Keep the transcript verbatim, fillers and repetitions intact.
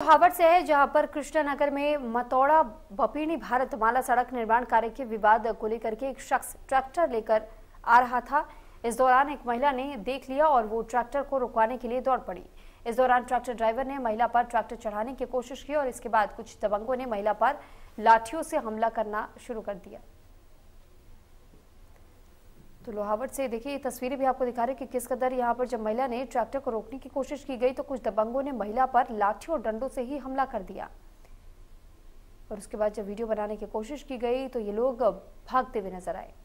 लोहावट से है, जहां पर कृष्णानगर में मतौड़ा बपीणी भारत माला सड़क निर्माण कार्य के विवाद को लेकर के एक शख्स ट्रैक्टर लेकर आ रहा था। इस दौरान एक महिला ने देख लिया और वो ट्रैक्टर को रुकवाने के लिए दौड़ पड़ी। इस दौरान ट्रैक्टर ड्राइवर ने महिला पर ट्रैक्टर चढ़ाने की कोशिश की और इसके बाद कुछ दबंगों ने महिला पर लाठियों से हमला करना शुरू कर दिया। तो लोहावट से देखिए, ये तस्वीरें भी आपको दिखा रही कि किस कदर यहाँ पर जब महिला ने ट्रैक्टर को रोकने की कोशिश की गई तो कुछ दबंगों ने महिला पर लाठी और डंडों से ही हमला कर दिया। और उसके बाद जब वीडियो बनाने की कोशिश की गई तो ये लोग भागते हुए नजर आए।